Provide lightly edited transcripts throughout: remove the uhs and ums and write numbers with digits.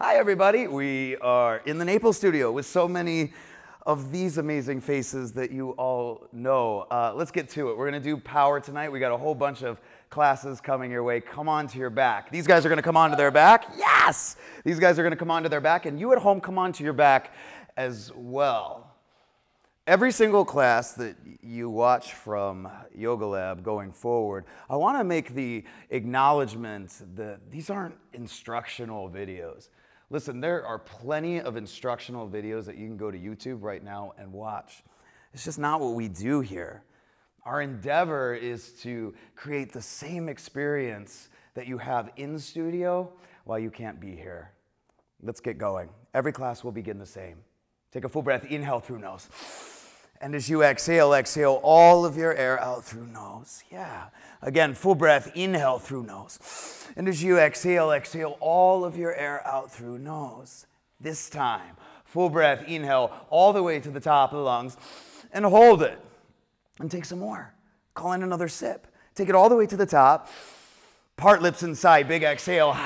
Hi, everybody. We are in the Naples studio with so many of these amazing faces that you all know. Let's get to it. We're going to do power tonight. We got a whole bunch of classes coming your way. Come on to your back. These guys are going to come onto their back. Yes! These guys are going to come onto their back, and you at home come onto your back as well. Every single class that you watch from Yoga Lab going forward, I want to make the acknowledgement that these aren't instructional videos. Listen, there are plenty of instructional videos that you can go to YouTube right now and watch. It's just not what we do here. Our endeavor is to create the same experience that you have in studio while you can't be here. Let's get going. Every class will begin the same. Take a full breath, inhale through nose. And as you exhale, exhale all of your air out through nose. Yeah. Again, full breath, inhale through nose. And as you exhale, exhale all of your air out through nose. This time, full breath, inhale all the way to the top of the lungs and hold it. And take some more. Call in another sip. Take it all the way to the top. Part lips inside, big exhale.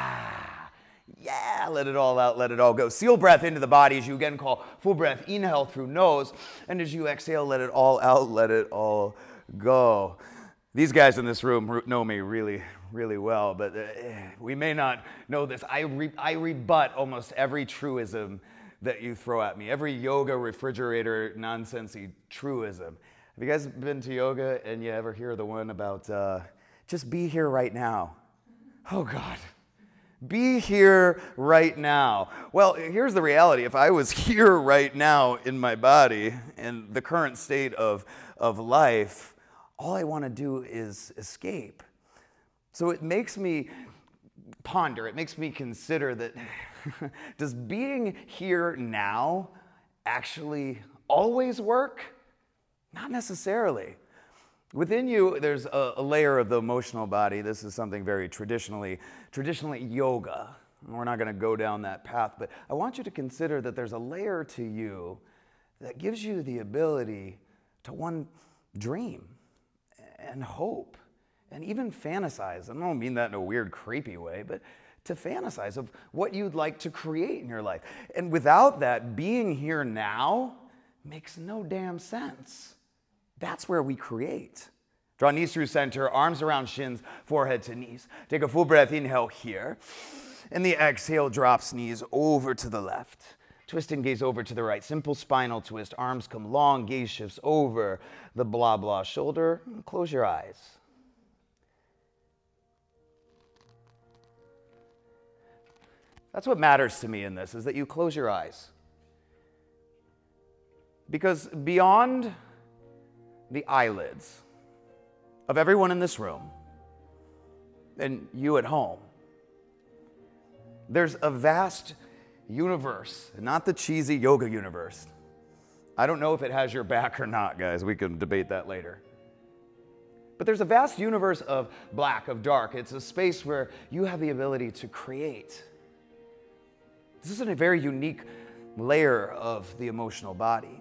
Yeah, let it all out, let it all go. Seal breath into the body as you again call full breath, inhale through nose. And as you exhale, let it all out, let it all go. These guys in this room know me really, really well, but we may not know this. I rebut almost every truism that you throw at me, every yoga refrigerator nonsensey truism. Have you guys been to yoga and you ever hear the one about just be here right now? Oh, God. Be here right now. Well, here's the reality. If I was here right now in my body and the current state of life, all I want to do is escape. So it makes me ponder, it makes me consider that does being here now actually always work? Not necessarily. Within you, there's a layer of the emotional body. This is something very traditionally yoga. We're not going to go down that path, but I want you to consider that there's a layer to you that gives you the ability to, one, dream and hope and even fantasize. I don't mean that in a weird, creepy way, but to fantasize of what you'd like to create in your life. And without that, being here now makes no damn sense. That's where we create. Draw knees through center, arms around shins, forehead to knees. Take a full breath, inhale here. And the exhale drops knees over to the left. Twist and gaze over to the right. Simple spinal twist. Arms come long, gaze shifts over the blah blah shoulder. Close your eyes. That's what matters to me in this, is that you close your eyes. Because beyond the eyelids of everyone in this room and you at home, there's a vast universe, not the cheesy yoga universe. I don't know if it has your back or not, guys. We can debate that later. But there's a vast universe of black, of dark. It's a space where you have the ability to create. This is a very unique layer of the emotional body.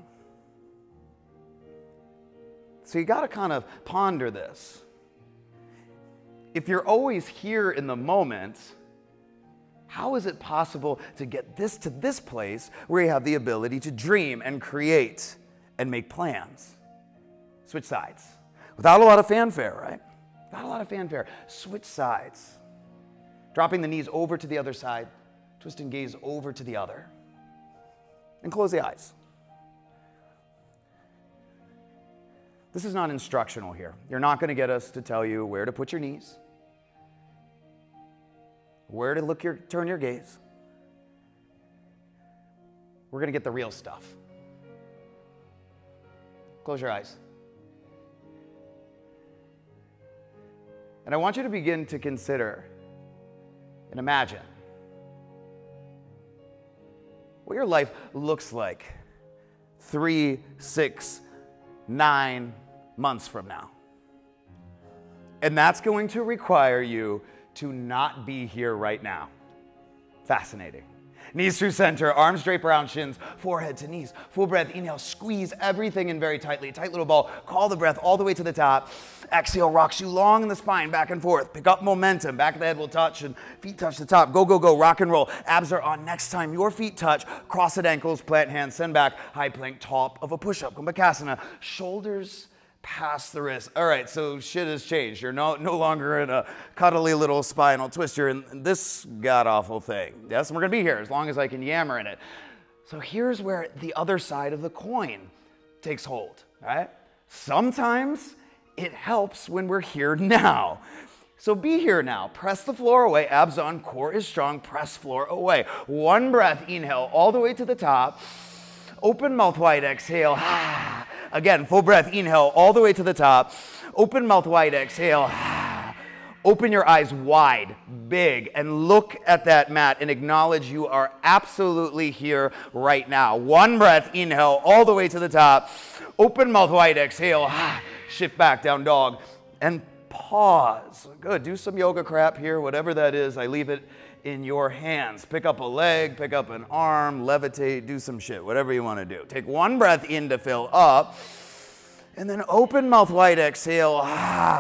So you got to kind of ponder this. If you're always here in the moment, how is it possible to get this to this place where you have the ability to dream and create and make plans? Switch sides. Without a lot of fanfare, right? Without a lot of fanfare. Switch sides. Dropping the knees over to the other side. Twist and gaze over to the other. And close the eyes. This is not instructional here. You're not going to get us to tell you where to put your knees, where to turn your gaze. We're going to get the real stuff. Close your eyes. And I want you to begin to consider and imagine what your life looks like 3, 6, 9 months from now. And that's going to require you to not be here right now. Fascinating. Knees through center, arms drape around shins, forehead to knees. Full breath, inhale, squeeze everything in very tightly. Tight little ball, call the breath all the way to the top. Exhale, rocks you long in the spine, back and forth. Pick up momentum, back of the head will touch and feet touch the top. Go, go, go, rock and roll. Abs are on. Next time your feet touch, crossed ankles, plant hands, send back, high plank, top of a push-up. Kumbhakasana, shoulders past the wrist. All right, so shit has changed. You're no longer in a cuddly little spinal twist. You're in this god-awful thing. Yes, and we're gonna be here as long as I can yammer in it. So here's where the other side of the coin takes hold, right? Sometimes it helps when we're here now. So be here now. Press the floor away. Abs on, core is strong. Press floor away. One breath, inhale all the way to the top. Open mouth wide, exhale. Again, full breath, inhale all the way to the top. Open mouth wide, exhale. Open your eyes wide, big, and look at that mat and acknowledge you are absolutely here right now. One breath, inhale all the way to the top. Open mouth wide, exhale. Shift back, down dog, and pause. Good, do some yoga crap here, whatever that is. I leave it in your hands. Pick up a leg, pick up an arm, levitate, do some shit, whatever you want to do. Take one breath in to fill up, and then open mouth wide, exhale. All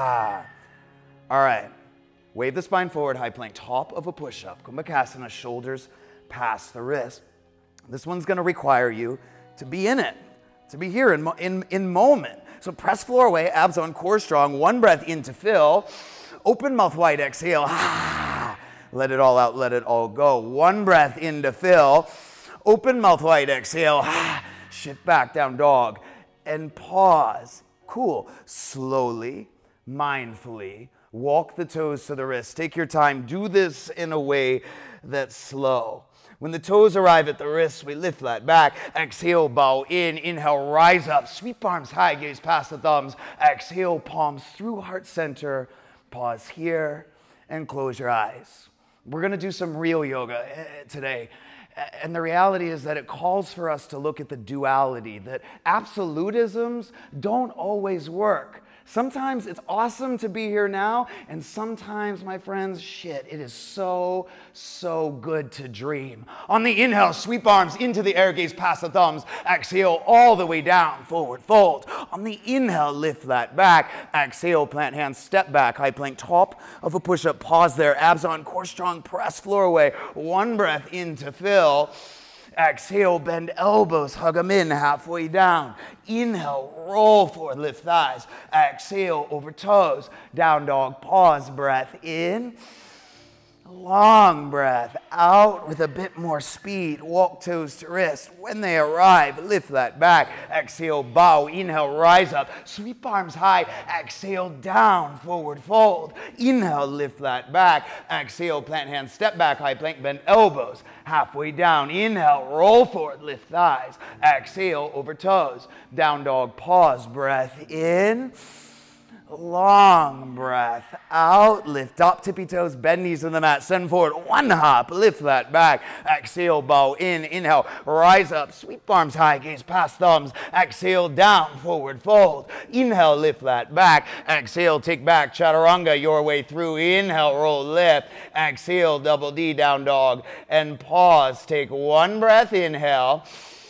right, wave the spine forward, high plank, top of a push-up. Kumbhakasana, shoulders past the wrist. This one's going to require you to be in it, to be here in moment. So press floor away, abs on, core strong. One breath in to fill. Open mouth wide, exhale. Let it all out, let it all go. One breath in to fill. Open mouth wide, exhale. Shift back, down dog. And pause. Cool. Slowly, mindfully, walk the toes to the wrists. Take your time. Do this in a way that's slow. When the toes arrive at the wrists, we lift that back. Exhale, bow in. Inhale, rise up. Sweep arms high, gaze past the thumbs. Exhale, palms through heart center. Pause here and close your eyes. We're going to do some real yoga today. And the reality is that it calls for us to look at the duality, that absolutisms don't always work. Sometimes it's awesome to be here now, and sometimes, my friends, shit, it is so good to dream. On the inhale, sweep arms into the air, gaze past the thumbs. Exhale all the way down, forward fold. On the inhale, lift that back. Exhale, plant hands, step back, high plank, top of a push-up. Pause there, abs on, core strong, press floor away. One breath in to fill. Exhale, bend elbows, hug them in, halfway down. Inhale, roll forward, lift thighs. Exhale, over toes, down dog, pause, breath in. Long breath out with a bit more speed. Walk toes to wrist. When they arrive, lift that back. Exhale, bow. Inhale, rise up. Sweep arms high. Exhale, down, forward fold. Inhale, lift that back. Exhale, plant hands, step back, high plank, bend elbows. Halfway down. Inhale, roll forward, lift thighs. Exhale, over toes. Down dog, pause, breath in. Long breath out, lift up, tippy toes, bend knees to the mat, send forward, one hop, lift that back, exhale, bow in, inhale, rise up, sweep arms high, gaze past thumbs, exhale, down, forward fold, inhale, lift that back, exhale, take back, chaturanga, your way through, inhale, roll, lift, exhale, double D, down dog, and pause, take one breath, inhale,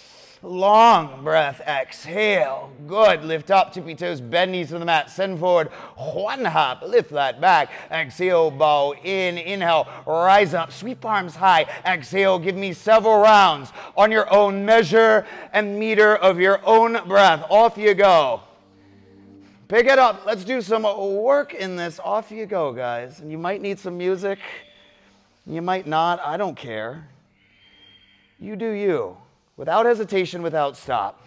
long breath, exhale. Good. Lift up, tippy toes, bend knees to the mat. Send forward, one hop. Lift that back. Exhale, bow in. Inhale, rise up. Sweep arms high. Exhale, give me several rounds on your own measure and meter of your own breath. Off you go. Pick it up. Let's do some work in this. Off you go, guys. And you might need some music. You might not. I don't care. You do you. Without hesitation, without stop.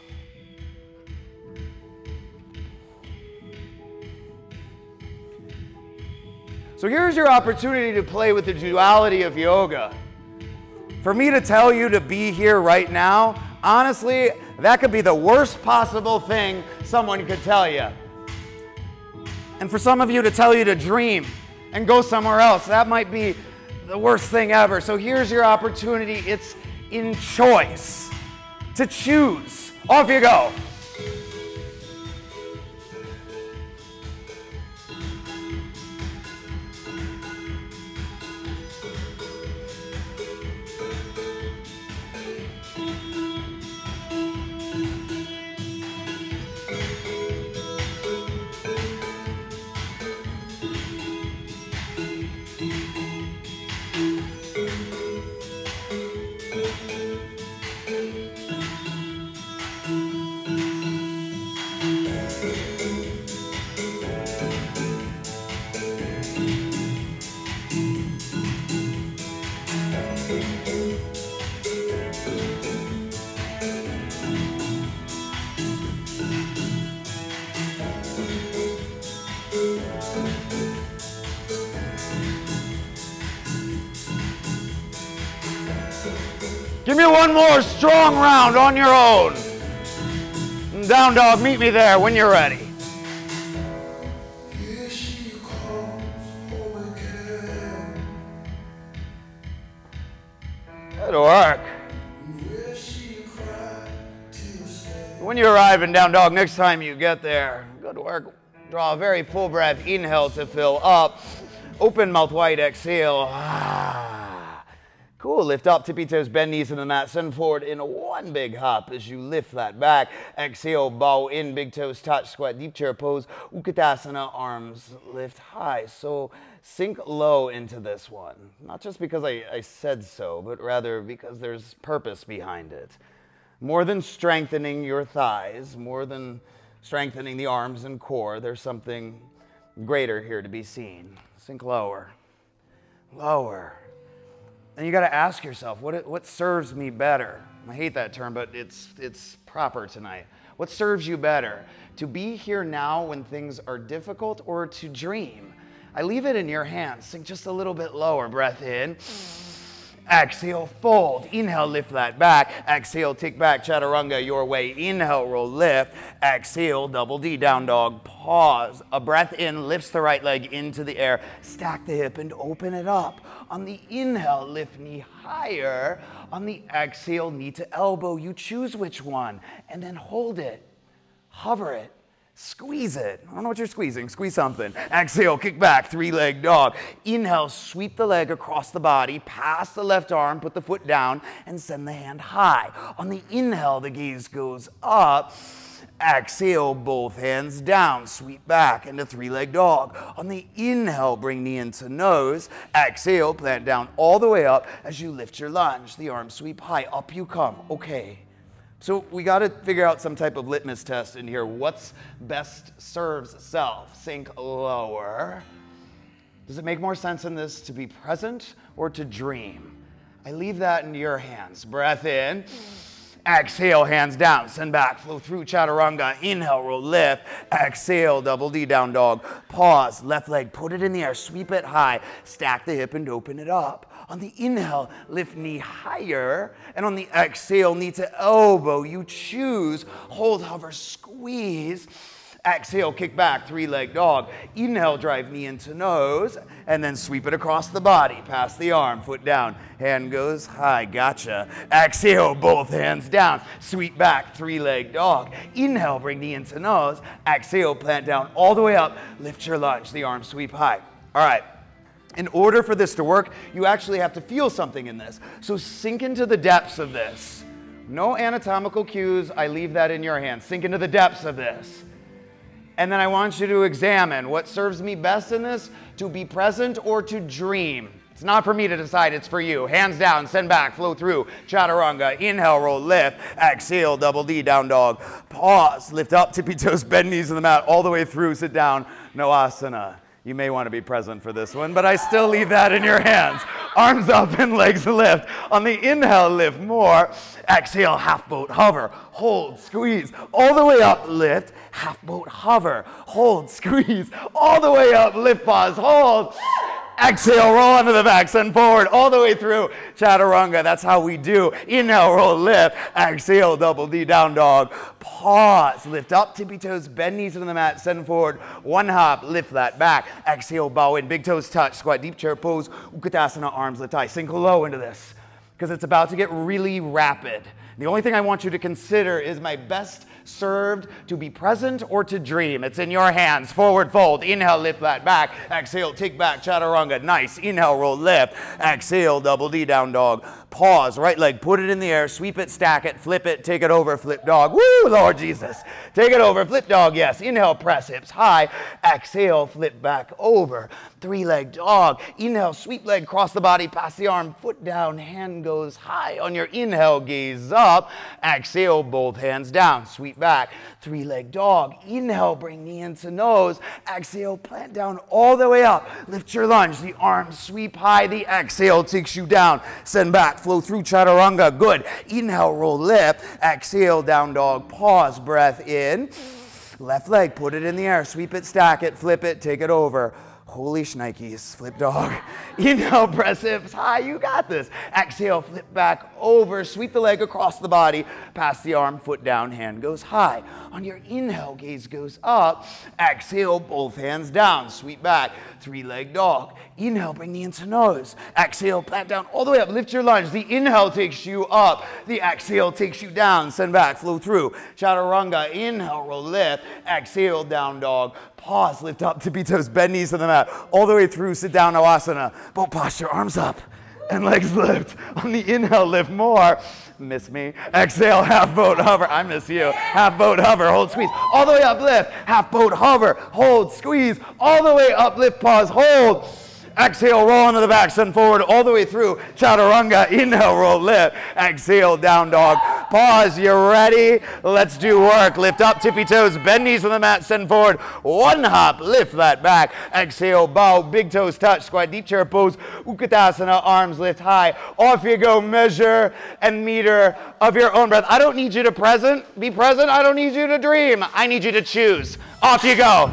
So here's your opportunity to play with the duality of yoga. For me to tell you to be here right now, honestly, that could be the worst possible thing someone could tell you. And for some of you to tell you to dream and go somewhere else, that might be the worst thing ever. So here's your opportunity. It's in choice, to choose. Off you go. Give me one more strong round on your own. Down dog, meet me there when you're ready. Here she comes home again. Good work. Where she cried tears. When you arrive in down dog, next time you get there, good work. Draw a very full breath, inhale to fill up. Open mouth wide, exhale. Cool, lift up, tippy toes, bend knees in the mat, send forward in one big hop as you lift that back. Exhale, bow in, big toes touch, squat, deep chair pose, Utkatasana, arms lift high. So sink low into this one. Not just because I said so, but rather because there's purpose behind it. More than strengthening your thighs, more than strengthening the arms and core, there's something greater here to be seen. Sink lower, lower. And you got to ask yourself, what serves me better? I hate that term, but it's proper tonight. What serves you better? To be here now when things are difficult, or to dream? I leave it in your hands. Sink just a little bit lower. Breath in. Exhale, fold. Inhale, lift that back. Exhale, tick back, chaturanga your way. Inhale, roll, lift. Exhale, double D, down dog. Pause. A breath in lifts the right leg into the air. Stack the hip and open it up. On the inhale, lift knee higher. On the exhale, knee to elbow. You choose which one. And then hold it. Hover it. Squeeze it. I don't know what you're squeezing. Squeeze something. Exhale, kick back, three-leg dog. Inhale, sweep the leg across the body, pass the left arm, put the foot down, and send the hand high. On the inhale, the gaze goes up. Exhale, both hands down. Sweep back into three-leg dog. On the inhale, bring knee into nose. Exhale, plant down all the way up as you lift your lunge. The arms sweep high. Up you come. Okay. So we got to figure out some type of litmus test in here. What's best serves self? Sink lower. Does it make more sense in this to be present or to dream? I leave that in your hands. Breath in. Exhale, hands down, send back, flow through chaturanga. Inhale, roll, lift. Exhale, double D, down dog. Pause, left leg, put it in the air, sweep it high. Stack the hip and open it up. On the inhale, lift knee higher. And on the exhale, knee to elbow. You choose, hold, hover, squeeze. Exhale, kick back, three-leg dog. Inhale, drive knee into nose, and then sweep it across the body. Pass the arm, foot down, hand goes high, gotcha. Exhale, both hands down, sweep back, three-leg dog. Inhale, bring knee into nose. Exhale, plant down all the way up, lift your lunge, the arms sweep high. All right. In order for this to work, you actually have to feel something in this. So sink into the depths of this. No anatomical cues, I leave that in your hands. Sink into the depths of this. And then I want you to examine what serves me best in this, to be present or to dream. It's not for me to decide, it's for you. Hands down, send back, flow through, chaturanga, inhale, roll, lift, exhale, double D, down dog, pause, lift up, tippy toes, bend knees in the mat, all the way through, sit down, no asana. You may want to be present for this one, but I still leave that in your hands. Arms up and legs lift. On the inhale, lift more. Exhale, half boat, hover, hold, squeeze, all the way up, lift, half boat, hover, hold, squeeze, all the way up, lift, pause, hold. Exhale, roll onto the back, send forward, all the way through, chaturanga. That's how we do. Inhale, roll, lift. Exhale, double D, down dog. Pause, lift up, tippy toes, bend knees into the mat, send forward. One hop, lift that back. Exhale, bow in, big toes touch, squat, deep chair pose. Utkatasana, arms lift high. Sink low into this because it's about to get really rapid. The only thing I want you to consider is my best served to be present or to dream. It's in your hands. Forward fold. Inhale, lift that back. Exhale, take back, chaturanga. Nice. Inhale, roll, lift. Exhale, double D, down dog. pause, right leg, put it in the air, sweep it, stack it, flip it, take it over, flip dog. Woo, Lord Jesus. Take it over, flip dog, yes. Inhale, press hips high. Exhale, flip back over. 3-leg dog. Inhale, sweep leg, cross the body, pass the arm, foot down, hand goes high. On your inhale, gaze up. Exhale, both hands down, sweep back. 3-leg dog. Inhale, bring knee into nose. Exhale, plant down all the way up. Lift your lunge. The arms sweep high. The exhale takes you down. Send back, flow through chaturanga. Good. Inhale, roll lip. Exhale, down dog. Pause, breath in. Left leg, put it in the air. Sweep it, stack it, flip it, take it over. Holy shnikes, flip dog. Inhale, press hips high, you got this. Exhale, flip back over, sweep the leg across the body, pass the arm, foot down, hand goes high. On your inhale, gaze goes up. Exhale, both hands down, sweep back, 3-leg dog. Inhale, bring knee into nose. Exhale, plant down all the way up, lift your lunge. The inhale takes you up, the exhale takes you down, send back, flow through. Chaturanga, inhale, roll lift. Exhale, down dog. Pause, lift up, tippy toes, bend knees to the mat, all the way through, sit down, Navasana. Boat posture, arms up, and legs lift. On the inhale, lift more. Miss me. Exhale, half boat hover. I miss you. Half boat hover, hold, squeeze. All the way up, lift. Half boat hover, hold, squeeze. All the way up, lift, pause, hold. Exhale, roll onto the back, send forward all the way through. Chaturanga, inhale, roll, lift. Exhale, down dog. Pause, you're ready? Let's do work. Lift up, tippy toes, bend knees on the mat, send forward. One hop, lift that back. Exhale, bow, big toes touch, squat, deep chair pose. Utkatasana, arms lift high. Off you go, measure and meter of your own breath. I don't need you to be present. I don't need you to dream. I need you to choose. Off you go.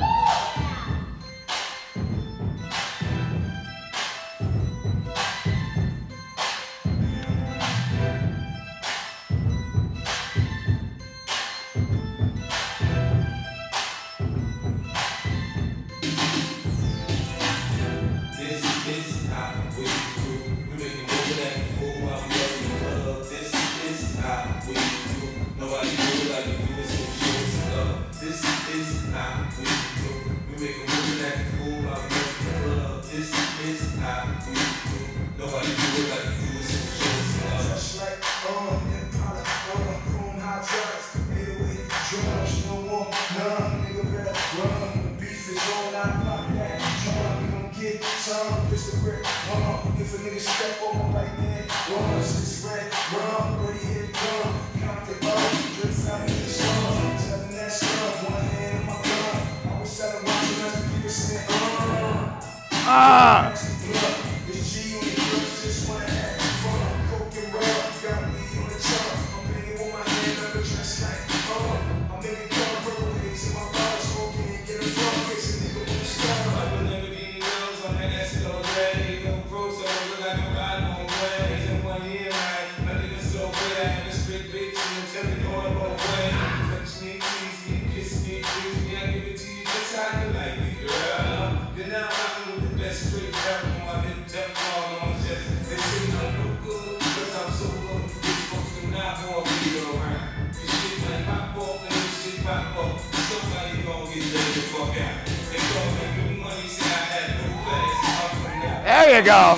There you go.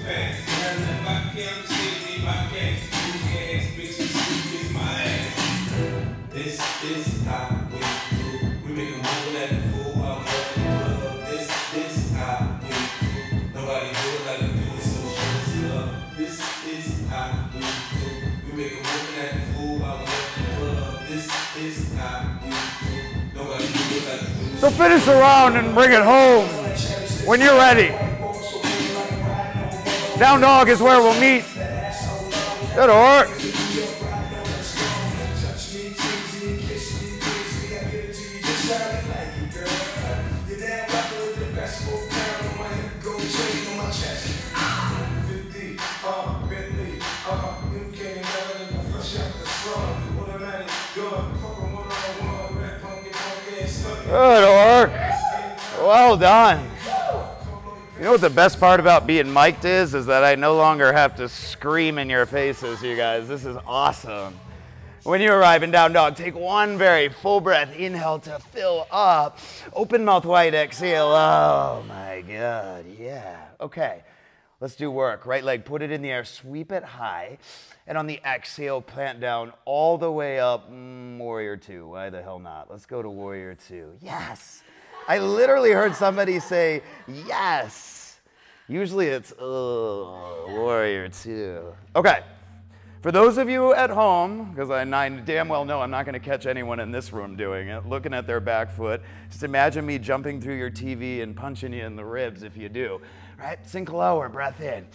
So finish the round and bring it home when you're ready. Down dog is where we'll meet. That'll work. That'll work. Well done. You know what the best part about being mic'd is that I no longer have to scream in your faces, you guys. This is awesome. When you arrive in down dog, take one very full breath. Inhale to fill up. Open mouth wide, exhale. Oh my God, yeah. Okay, Let's do work. Right leg, put it in the air, sweep it high. And on the exhale, plant down all the way up. Warrior two. Why the hell not? Let's go to warrior two. Yes. I literally heard somebody say, yes. Usually it's, warrior two. Okay. For those of you at home, because I damn well know I'm not going to catch anyone in this room doing it, looking at their back foot, just imagine me jumping through your TV and punching you in the ribs if you do. Right? Sink lower, breath in.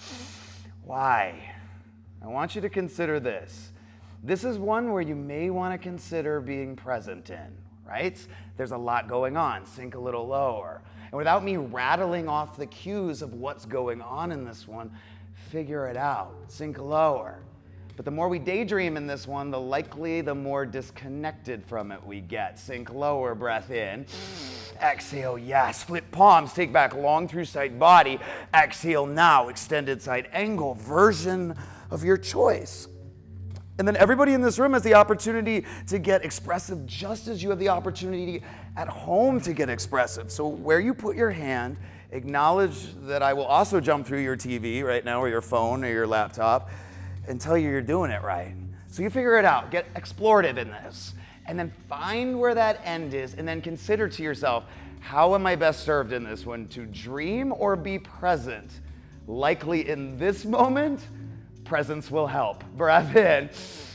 Why? I want you to consider this. This is one where you may want to consider being present in, right? There's a lot going on. Sink a little lower. And without me rattling off the cues of what's going on in this one, figure it out. Sink lower. But the more we daydream in this one, the more disconnected from it we get. Sink lower, breath in. Exhale, yes. Flip palms, take back long through side body. Exhale now, extended side angle, version of your choice. And then everybody in this room has the opportunity to get expressive just as you have the opportunity at home to get expressive. So where you put your hand, acknowledge that I will also jump through your TV right now or your phone or your laptop and tell you you're doing it right. So you figure it out, get explorative in this, and then find where that end is, and then consider to yourself, how am I best served in this one, to dream or be present? Likely in this moment, presence will help. Breath in.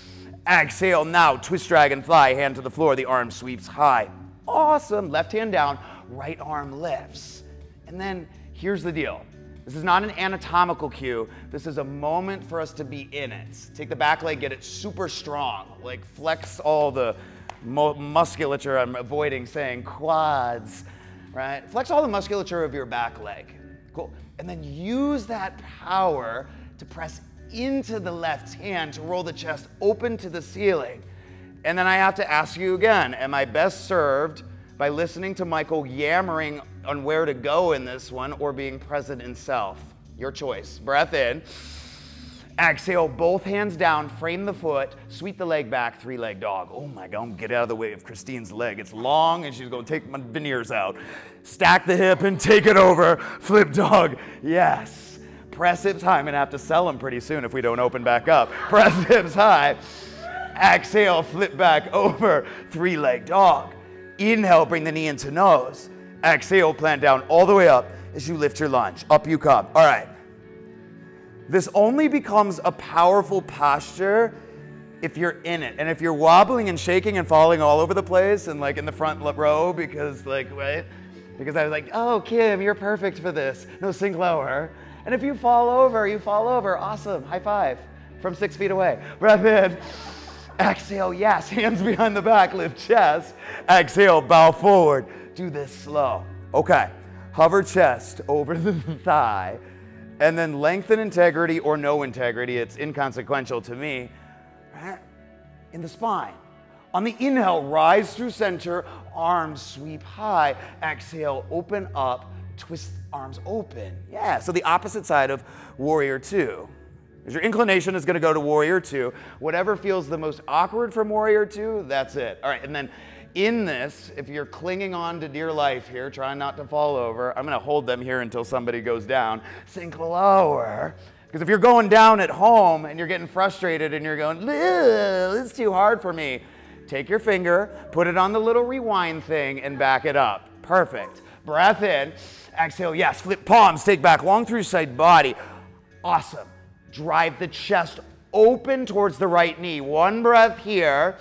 Exhale now, twist dragonfly, hand to the floor, the arm sweeps high. Awesome, left hand down, right arm lifts. And then here's the deal. This is not an anatomical cue. This is a moment for us to be in it. Take the back leg, get it super strong. Like flex all the musculature, I'm avoiding saying quads, right? Flex all the musculature of your back leg. Cool. And then use that power to press into the left hand to roll the chest open to the ceiling. And then I have to ask you again, am I best served by listening to Michael yammering on where to go in this one or being present in self? Your choice. Breath in. Exhale, both hands down, frame the foot, sweep the leg back, three-leg dog. Oh my God, get out of the way of Christine's leg. It's long and she's going to take my veneers out. Stack the hip and take it over. Flip dog. Yes. Press hips high. I'm going to have to sell them pretty soon if we don't open back up. Press hips high. Exhale, flip back over. Three-leg dog. Inhale, bring the knee into nose. Exhale, plant down all the way up as you lift your lunge. Up you come. All right. This only becomes a powerful posture if you're in it. And if you're wobbling and shaking and falling all over the place and like in the front row because like, right? Because I was like, oh, Kim, you're perfect for this. No, sink lower. And if you fall over, you fall over. Awesome. High five from 6 feet away. Breath in. Exhale, yes. Hands behind the back, lift chest. Exhale, bow forward. Do this slow. Okay. Hover chest over the thigh. And then lengthen integrity or no integrity. It's inconsequential to me. In the spine. On the inhale, rise through center. Arms sweep high. Exhale, open up. Twist arms open. Yeah, so the opposite side of warrior two. Your inclination is going to go to warrior two. Whatever feels the most awkward from warrior two, that's it. All right, and then in this, if you're clinging on to dear life here, trying not to fall over, I'm going to hold them here until somebody goes down. Sink lower. Because if you're going down at home and you're getting frustrated and you're going, it's too hard for me, take your finger, put it on the little rewind thing and back it up. Perfect. Breath in. Exhale, yes. Flip palms, take back long through side body. Awesome. Drive the chest open towards the right knee. One breath here.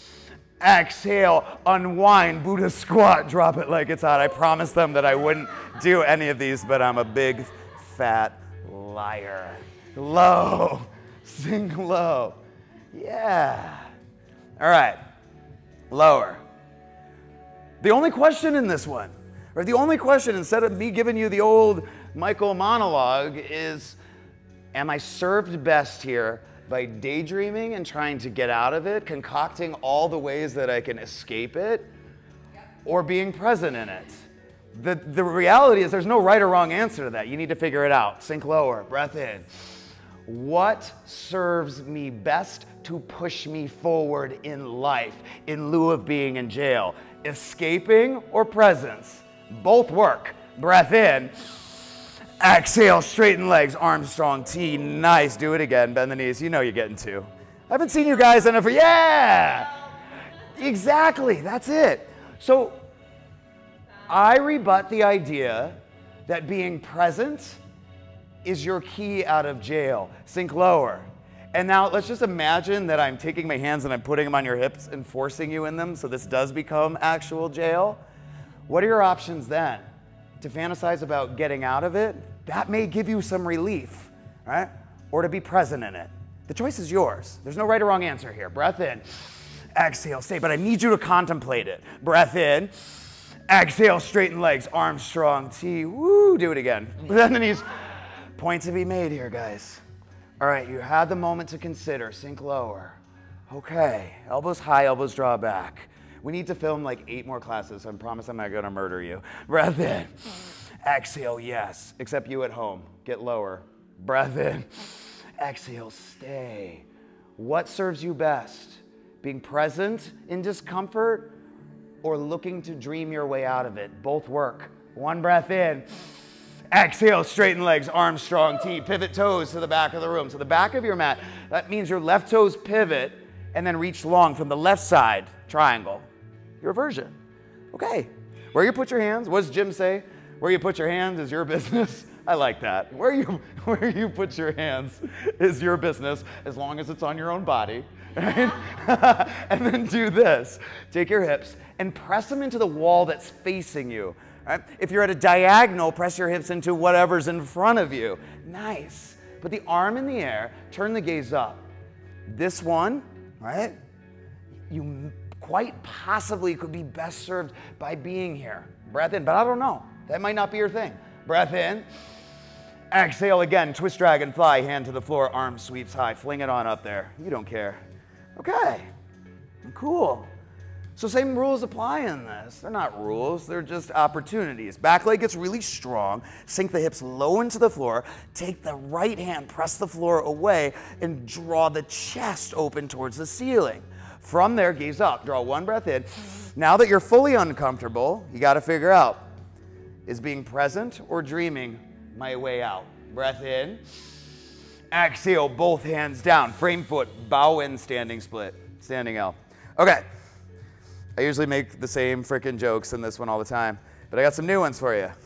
Exhale, unwind, Buddha squat, drop it like it's hot. I promised them that I wouldn't do any of these, but I'm a big, fat liar. Low, sink low. Yeah. All right, lower. The only question in this one, or the only question, instead of me giving you the old Michael monologue, is, am I served best here by daydreaming and trying to get out of it, concocting all the ways that I can escape it, or being present in it? The reality is there's no right or wrong answer to that. You need to figure it out. Sink lower, breath in. What serves me best to push me forward in life in lieu of being in jail? Escaping or presence? Both work. Breath in. Exhale, straighten legs, arms strong, T. Nice. Do it again. Bend the knees. You know you're getting two. I haven't seen you guys enough for, yeah! Exactly, that's it. So I rebut the idea that being present is your key out of jail. Sink lower. And now let's just imagine that I'm taking my hands and I'm putting them on your hips and forcing you in them, so this does become actual jail. What are your options then? To fantasize about getting out of it? That may give you some relief, right? Or to be present in it. The choice is yours. There's no right or wrong answer here. Breath in, exhale, stay, but I need you to contemplate it. Breath in, exhale, straighten legs, arms strong, T, woo, do it again. Bend the knees. Point to be made here, guys. All right, you had the moment to consider. Sink lower. Okay, elbows high, elbows draw back. We need to film like 8 more classes, so I promise I'm not gonna murder you. Breath in. Exhale, yes. Except you at home. Get lower. Breath in. Exhale, stay. What serves you best? Being present in discomfort or looking to dream your way out of it? Both work. One breath in. Exhale, straighten legs, arms strong, T. Pivot toes to the back of the room. So the back of your mat, that means your left toes pivot and then reach long from the left side, triangle. Your version. Okay. Where you put your hands, what does Jim say? Where you put your hands is your business. I like that. Where you put your hands is your business, as long as it's on your own body. Right? And then do this. Take your hips and press them into the wall that's facing you. Right? If you're at a diagonal, press your hips into whatever's in front of you. Nice. Put the arm in the air, turn the gaze up. This one, right? You quite possibly could be best served by being here. Breath in, but I don't know. That might not be your thing. Breath in. Exhale again, twist dragonfly, hand to the floor, arm sweeps high, fling it on up there. You don't care. Okay, cool. So same rules apply in this. They're not rules, they're just opportunities. Back leg gets really strong, sink the hips low into the floor, take the right hand, press the floor away, and draw the chest open towards the ceiling. From there, gaze up, draw one breath in. Now that you're fully uncomfortable, you gotta figure out, is being present or dreaming my way out? Breath in. Exhale, both hands down, frame foot, bow in, standing split, standing L. Okay. I usually make the same frickin' jokes in this one all the time, but I got some new ones for you.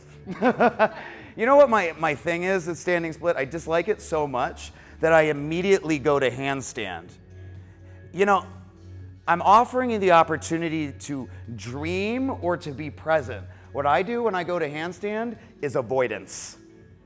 You know what my thing is at standing split? I dislike it so much that I immediately go to handstand. You know, I'm offering you the opportunity to dream or to be present. What I do when I go to handstand is avoidance.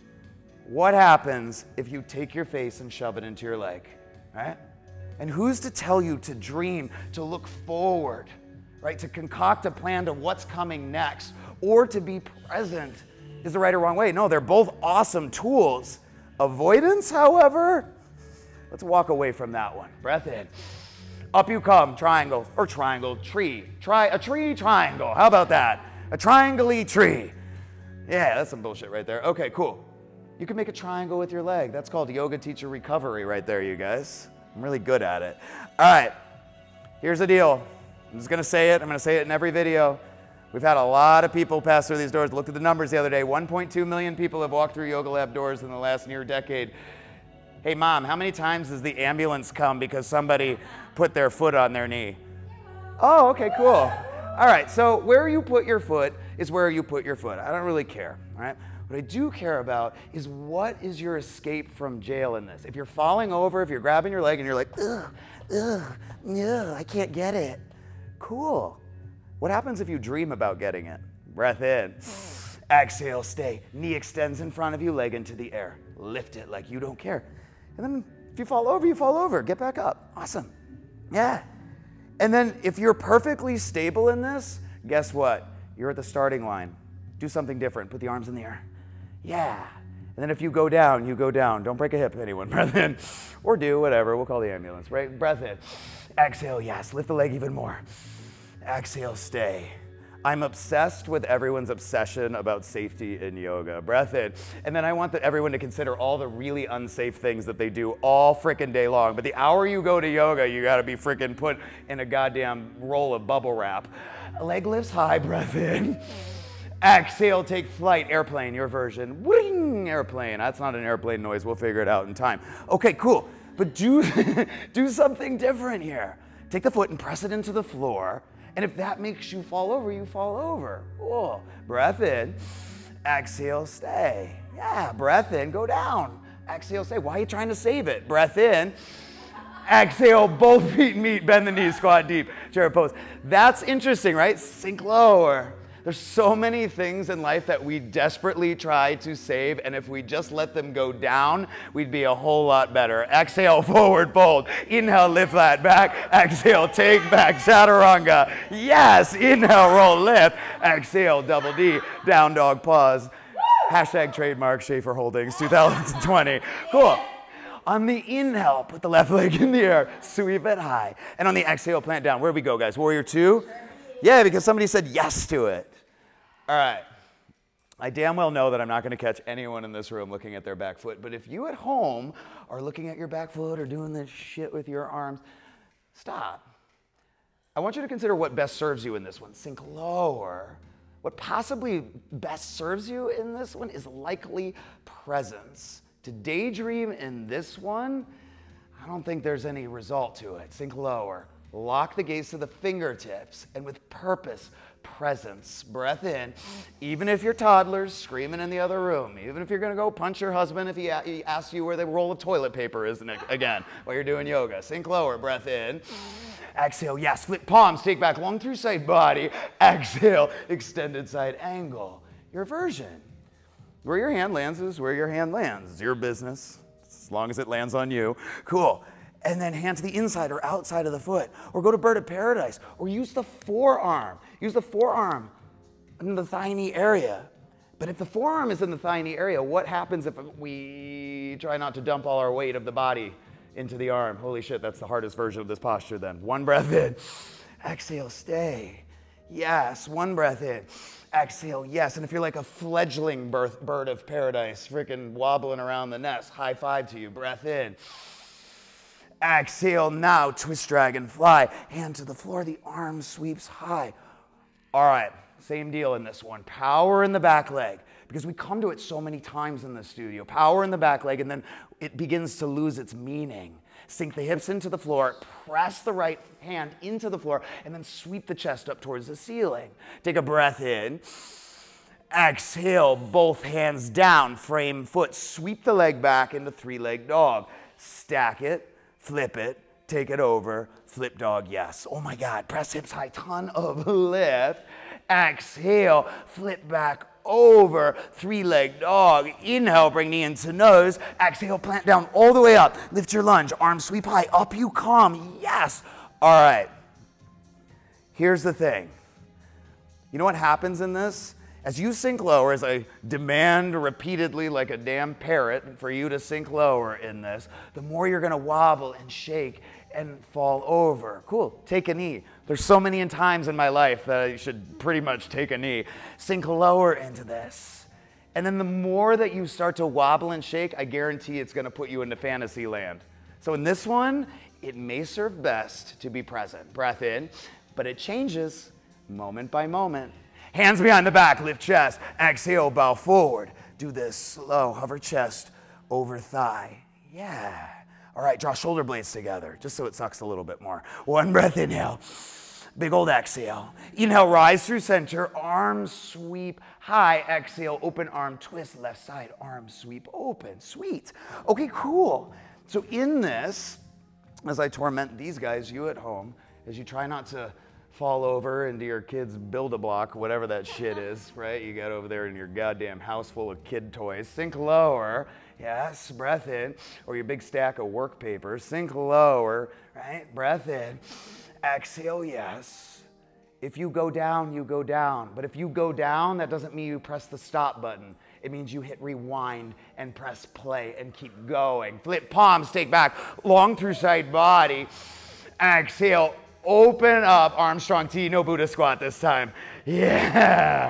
What happens if you take your face and shove it into your leg, right? And who's to tell you to dream, to look forward, right? To concoct a plan to what's coming next, or to be present is the right or wrong way. No, they're both awesome tools. Avoidance, however, let's walk away from that one. Breath in. Up you come, triangle, or triangle, tree. Try a tree, triangle. How about that? A triangle-y tree. Yeah, that's some bullshit right there. Okay, cool. You can make a triangle with your leg. That's called yoga teacher recovery right there, you guys. I'm really good at it. All right, here's the deal. I'm just gonna say it. I'm gonna say it in every video. We've had a lot of people pass through these doors. Looked at the numbers the other day. 1.2 million people have walked through Yoga Lab doors in the last near decade. Hey, Mom, how many times does the ambulance come because somebody put their foot on their knee? Oh, okay, cool. All right, so where you put your foot is where you put your foot. I don't really care, all right? What I do care about is what is your escape from jail in this? If you're falling over, if you're grabbing your leg and you're like, ugh, I can't get it. Cool. What happens if you dream about getting it? Breath in. Exhale, stay. Knee extends in front of you, leg into the air. Lift it like you don't care. And then if you fall over, you fall over. Get back up. Awesome. Yeah. And then if you're perfectly stable in this, guess what? You're at the starting line. Do something different. Put the arms in the air. Yeah. And then if you go down, you go down. Don't break a hip, anyone. Breath in. Or do, whatever. We'll call the ambulance, right? Breath in. Exhale, yes. Lift the leg even more. Exhale, stay. I'm obsessed with everyone's obsession about safety in yoga. Breath in. And then I want everyone to consider all the really unsafe things that they do all frickin' day long. But the hour you go to yoga, you gotta be frickin' put in a goddamn roll of bubble wrap. Leg lifts high, breath in. Exhale, take flight, airplane, your version. Wing, airplane. That's not an airplane noise. We'll figure it out in time. Okay, cool. But do something different here. Take the foot and press it into the floor. And if that makes you fall over, you fall over. Cool. Breath in. Exhale, stay. Yeah, breath in, go down. Exhale, stay. Why are you trying to save it? Breath in. Exhale, both feet meet, bend the knees, squat deep, chair pose. That's interesting, right? Sink lower. There's so many things in life that we desperately try to save, and if we just let them go down, we'd be a whole lot better. Exhale, forward fold. Inhale, lift flat back. Exhale, take back, chaturanga. Yes, inhale, roll, lift. Exhale, double D, down dog, pause. Hashtag trademark Schaefer Holdings 2020. Cool. On the inhale, put the left leg in the air, sweep it high. And on the exhale, plant down. Where do we go, guys? Warrior two? Yeah, because somebody said yes to it. All right. I damn well know that I'm not going to catch anyone in this room looking at their back foot, but if you at home are looking at your back foot or doing this shit with your arms, stop. I want you to consider what best serves you in this one. Sink lower. What possibly best serves you in this one is likely presence. To daydream in this one, I don't think there's any result to it. Sink lower. Lock the gaze to the fingertips, and with purpose, presence. Breath in. Even if your toddler's screaming in the other room, even if you're going to go punch your husband if he asks you where the roll of toilet paper is again while you're doing yoga. Sink lower. Breath in. Exhale. Yes. Flip palms. Take back long through side body. Exhale. Extended side angle. Your version. Where your hand lands is where your hand lands. It's your business, as long as it lands on you. Cool. And then hand to the inside or outside of the foot. Or go to bird of paradise. Or use the forearm. Use the forearm in the thigh knee area. But if the forearm is in the thigh knee area, what happens if we try not to dump all our weight of the body into the arm? Holy shit, that's the hardest version of this posture then. One breath in. Exhale, stay. Yes, one breath in. Exhale, yes. And if you're like a fledgling bird of paradise, freaking wobbling around the nest, high five to you. Breath in. Exhale, now twist dragon fly. Hand to the floor, the arm sweeps high. All right, same deal in this one. Power in the back leg, because we come to it so many times in the studio. Power in the back leg, and then it begins to lose its meaning. Sink the hips into the floor, press the right hand into the floor, and then sweep the chest up towards the ceiling. Take a breath in. Exhale, both hands down, frame foot. Sweep the leg back into three-leg dog. Stack it, flip it, take it over, flip dog, yes. Oh my God, press hips high, ton of lift. Exhale, flip back over, three-leg dog. Inhale, bring knee into nose. Exhale, plant down all the way up. Lift your lunge, arms sweep high, up you come, yes. All right, here's the thing. You know what happens in this? As you sink lower, as I demand repeatedly like a damn parrot for you to sink lower in this, the more you're gonna wobble and shake and fall over. Cool, take a knee. There's so many times in my life that I should pretty much take a knee. Sink lower into this. And then the more that you start to wobble and shake, I guarantee it's gonna put you into fantasy land. So in this one, it may serve best to be present. Breath in, but it changes moment by moment. Hands behind the back, lift chest. Exhale, bow forward. Do this slow, hover chest over thigh. Yeah. All right, draw shoulder blades together, just so it sucks a little bit more. One breath, inhale. Big old exhale. Inhale, rise through center, arms sweep high. Exhale, open arm twist, left side, arm sweep open. Sweet. Okay, cool. So in this, as I torment these guys, you at home, as you try not to fall over into your kid's Build-A-Block, whatever that shit is, right? You got over there in your goddamn house full of kid toys. Sink lower, yes, breath in. Or your big stack of work papers. Sink lower, right? Breath in. Exhale, yes. If you go down, you go down. But if you go down, that doesn't mean you press the stop button. It means you hit rewind and press play and keep going. Flip palms, take back, long through side body. Exhale. Open up, Armstrong T, no Buddha squat this time. Yeah.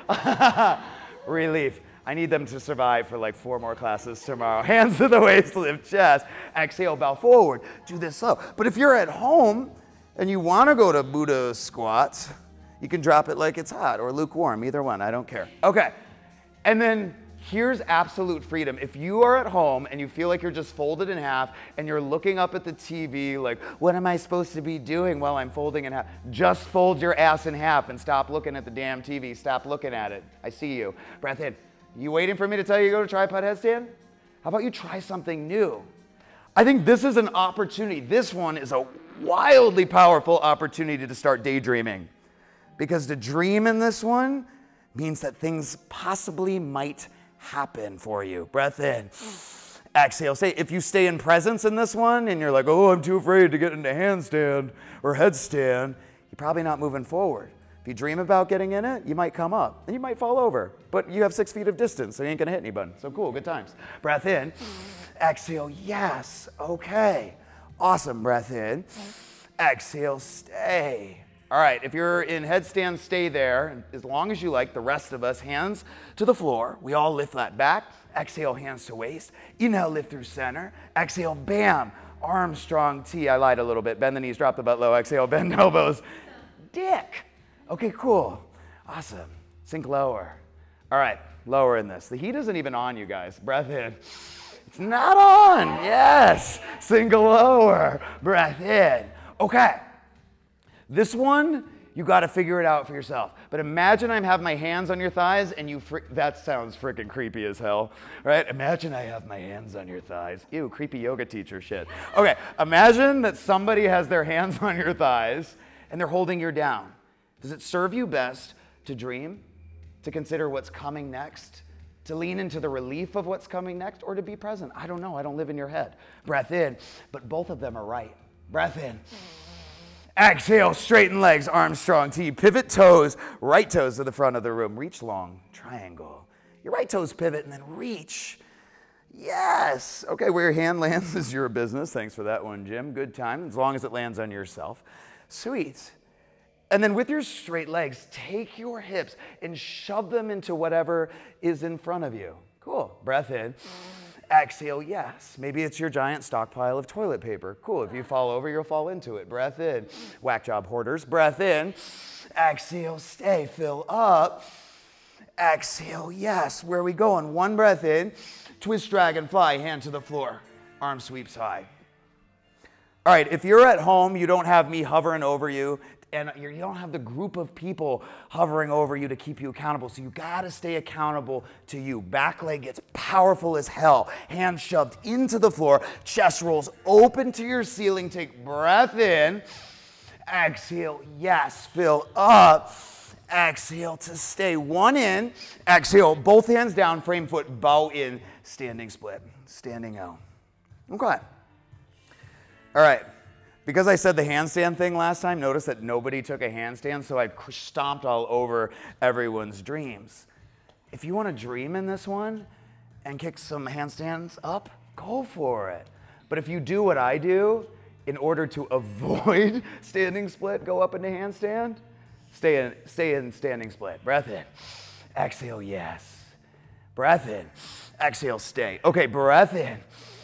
Relief. I need them to survive for like 4 more classes tomorrow. Hands to the waist, lift chest. Exhale, bow forward. Do this slow. But if you're at home and you want to go to Buddha squats, You can drop it like it's hot or lukewarm, either one, I don't care. Okay, and then here's absolute freedom. If you are at home and you feel like you're just folded in half and you're looking up at the TV like, what am I supposed to be doing while I'm folding in half? Just fold your ass in half and stop looking at the damn TV. Stop looking at it. I see you. Breath in. You waiting for me to tell you to go to tripod headstand? How about you try something new? I think this is an opportunity. This one is a wildly powerful opportunity to start daydreaming. Because to dream in this one means that things possibly might happen for you. Breath in. Exhale. Say, if you stay in presence in this one and you're like, oh, I'm too afraid to get into handstand or headstand, you're probably not moving forward. If you dream about getting in it, you might come up and you might fall over, but you have 6 feet of distance, so you ain't gonna hit anybody. So cool, good times. Breath in. Exhale. Yes. Okay. Awesome. Breath in. Exhale. Stay. All right, if you're in headstand, stay there. As long as you like, the rest of us, hands to the floor. We all lift that back. Exhale, hands to waist. Inhale, lift through center. Exhale, bam. Armstrong T. I lied a little bit. Bend the knees, drop the butt low. Exhale, bend elbows. Dick. Okay, cool. Awesome. Sink lower. All right, lower in this. The heat isn't even on, you guys. Breath in. It's not on. Yes. Sink lower. Breath in. Okay. This one, you got to figure it out for yourself. But imagine I have my hands on your thighs and that sounds freaking creepy as hell, right? Imagine I have my hands on your thighs. Ew, creepy yoga teacher shit. Okay, imagine that somebody has their hands on your thighs and they're holding you down. Does it serve you best to dream, to consider what's coming next, to lean into the relief of what's coming next, or to be present? I don't know, I don't live in your head. Breath in, but both of them are right. Breath in. Exhale, straighten legs, Armstrong T. Pivot toes, right toes to the front of the room. Reach long, triangle. Your right toes pivot and then reach. Yes. Okay, where your hand lands is your business. Thanks for that one, Jim. Good time, as long as it lands on yourself. Sweet. And then with your straight legs, take your hips and shove them into whatever is in front of you. Cool. Breath in. Exhale, yes. Maybe it's your giant stockpile of toilet paper. Cool. If you fall over, you'll fall into it. Breath in. Whack job hoarders. Breath in. Exhale, stay. Fill up. Exhale, yes. Where are we going? One breath in. Twist dragonfly, hand to the floor. Arm sweeps high. All right, if you're at home, you don't have me hovering over you, and you don't have the group of people hovering over you to keep you accountable. So you gotta stay accountable to you. Back leg gets powerful as hell. Hands shoved into the floor. Chest rolls open to your ceiling. Take breath in. Exhale, yes. Fill up. Exhale to stay. One in. Exhale, both hands down. Frame foot, bow in. Standing split. Standing out. Okay. All right. Because I said the handstand thing last time, notice that nobody took a handstand, so I stomped all over everyone's dreams. If you want to dream in this one and kick some handstands up, go for it. But if you do what I do, in order to avoid standing split, go up into handstand, stay in standing split. Breath in. Exhale, yes. Breath in. Exhale, stay. Okay, breath in.